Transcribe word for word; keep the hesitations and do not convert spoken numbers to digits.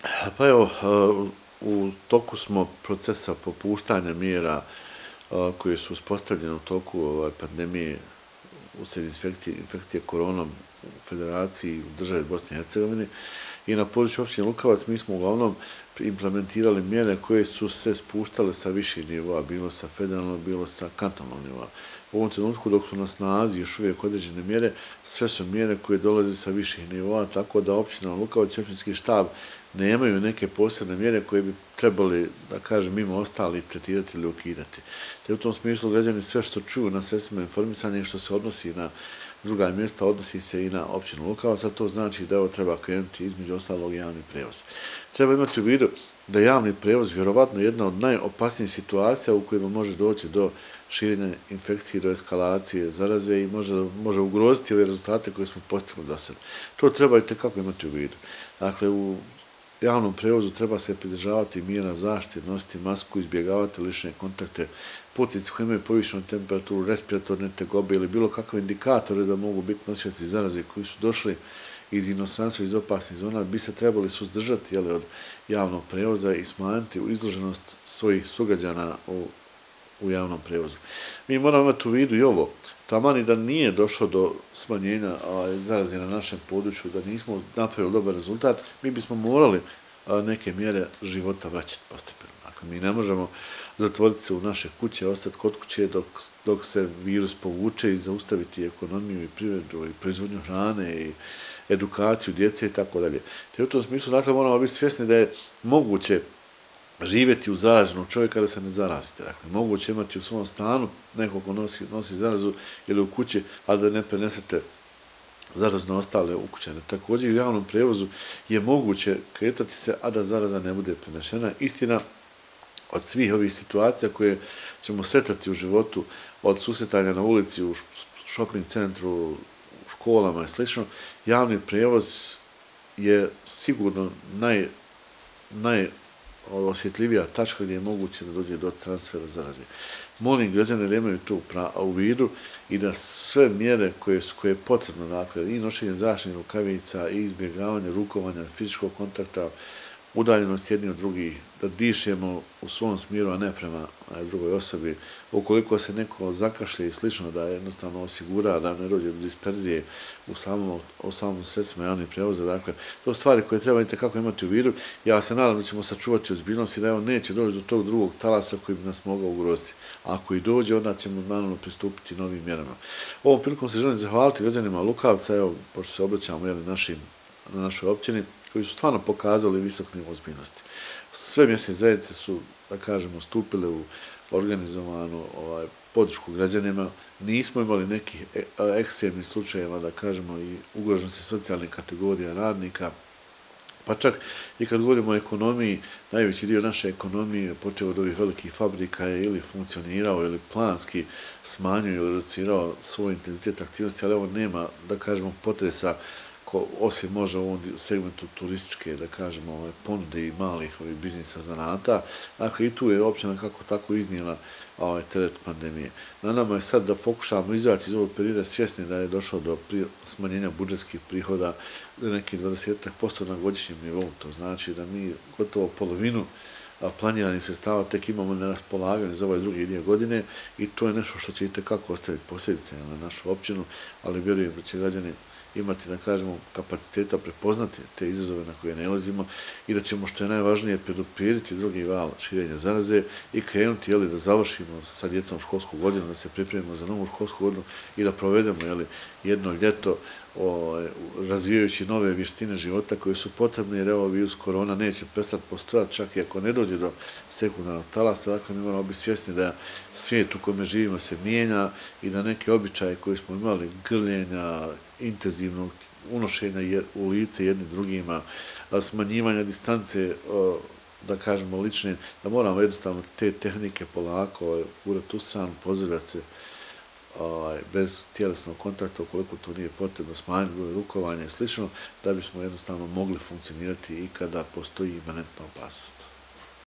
Pa evo, u toku smo procesa popuštanja mjera koje su uspostavljene u toku pandemije usred infekcije, infekcije koronom u Federaciji u državi Bosne i Hercegovine i na području općine Lukavac mi smo uglavnom implementirali mjere koje su se spuštale sa viših nivoa, bilo sa federalnog, bilo sa kantonalnog nivoa. U ovom trenutku dok su na snazi još uvijek određene mjere, sve su mjere koje dolaze sa viših nivoa, tako da općina Lukavac i općinski štab nemaju neke posebne mjere koje bi trebali, da kažem, mimo ostali tretirati ili ukidati. Te u tom smislu građani sve što čuju na sredstvima informisanja i što se odnosi na druga mjesta, odnosi se i na općinu Lukavac, a to znači da ovo treba krenuti između ostalog javni prevoz. Treba imati u vidu da javni prevoz vjerovatno je jedna od najopasnijih situacija u kojima može doći do širenja infekcije, do eskalacije zaraze i može, može ugroziti ove rezultate koje smo postigli do sada. To treba i tekako imati u vidu. Dakle, u javnom prevozu treba se pridržavati mjera zaštite, nositi masku, izbjegavati lične kontakte, putnici koji imaju povišenu temperaturu, respiratorne tegobe ili bilo kakve indikatore da mogu biti nosioci zaraze koji su došli iz inostranstva, iz opasnih zona, bi se trebali suzdržati jeli, od javnog prevoza i smanjiti u izloženost svojih sugrađana u, u javnom prevozu. Mi moramo imati u vidu i ovo, taman i da nije došlo do smanjenja zaraze na našem području, da nismo napravili dobar rezultat, mi bismo morali neke mjere života vraćati postepeno. Dakle, mi ne možemo zatvoriti se u naše kuće, ostati kod kuće dok, dok se virus povuče i zaustaviti ekonomiju i privredu i proizvodnju hrane i edukaciju djece i tako dalje. Te u tom smislu, dakle, moramo biti svjesni da je moguće živjeti u zaraženog čovjeka da se ne zarazite. Dakle, moguće imati u svom stanu nekog ko nosi, nosi zarazu ili u kući, a da ne prenesete zaraz na ostale ukućane. Također u javnom prevozu je moguće kretati se, a da zaraza ne bude prenešena. Istina, od svih ovih situacija koje ćemo sretati u životu, od susretanja na ulici, u shopping centru, u školama i slično, javni prevoz je sigurno naj, najosjetljivija tačka gdje je moguće da dođe do transfera zaraze. Molim građane da imaju to u vidu i da sve mjere koje su koje je potrebno, dakle, i nošenje zaštitnih rukavica, i izbjegavanje rukovanja, fizičkog kontakta, udaljenost jedni od drugih, da dišemo u svom smjeru, a ne prema drugoj osobi. Ukoliko se neko zakašlje i slično, da jednostavno osigura da ne dođe do disperzije u samom, u samom sredstvima javnih prevoza. Dakle, to stvari koje treba itekako imati u vidu. Ja se nadam da ćemo sačuvati ozbiljnost i da evo neće doći do tog drugog talasa koji bi nas mogao ugroziti. Ako i dođe, onda ćemo naravno pristupiti novim mjerama. Ovom prilikom se želim zahvaliti građanima Lukavca, evo, pošto se obraćamo jeli, našim, na našoj općini, koji su stvarno pokazali visok nivo ozbiljnosti. Sve mjesne zajednice su, da kažemo, stupile u organizovanu ovaj, podršku građanima. Nismo imali nekih ekstremnih slučajeva, da kažemo, i ugroženosti socijalnih kategorija radnika. Pa čak i kad govorimo o ekonomiji, najveći dio naše ekonomije, počeo od ovih velikih fabrika, je ili funkcionirao ili planski smanjio ili reducirao svoj intenzitet aktivnosti, ali ovo nema, da kažemo, potresa osim može u ovom segmentu turističke, da kažemo, ovaj, ponude i malih ovih biznisa zanata. Dakle, i tu je općina kako tako iznijela ovaj, teret pandemije. Na nama je sad da pokušamo izaći iz ovog perioda svjesni da je došlo do smanjenja budžetskih prihoda za neki dvadeset posto na godišnjem nivou. To znači da mi gotovo polovinu planiranih sredstava tek imamo na raspolaganju za ovaj drugi dio godine i to je nešto što će itekako ostaviti posljedice na našu općinu, ali vjerujem da će građani imati, da kažemo, kapaciteta prepoznati te izazove na koje nalazimo i da ćemo, što je najvažnije, preduprijediti drugi val širenja zaraze i krenuti, jeli, da završimo sa djecom školsku godinu, da se pripremimo za novu školsku godinu i da provedemo, jeli, jedno ljeto o, razvijajući nove vještine života koje su potrebne, jer evo virus korona neće prestati postojati čak i ako ne dođe do sekundarnog talasa. Dakle, mi moramo biti svjesni da svijet u kojem živimo se mijenja i da neke običaje koje smo imali, grljenja, intenzivnog unošenja u lice jednim drugima, smanjivanja distance, da kažemo, lične, da moramo jednostavno te tehnike polako urati u stranu, pozdravljati se bez tjelesnog kontakta, ukoliko to nije potrebno, smanjiti broj rukovanja i slično, da bismo jednostavno mogli funkcionirati i kada postoji imanentna opasnost.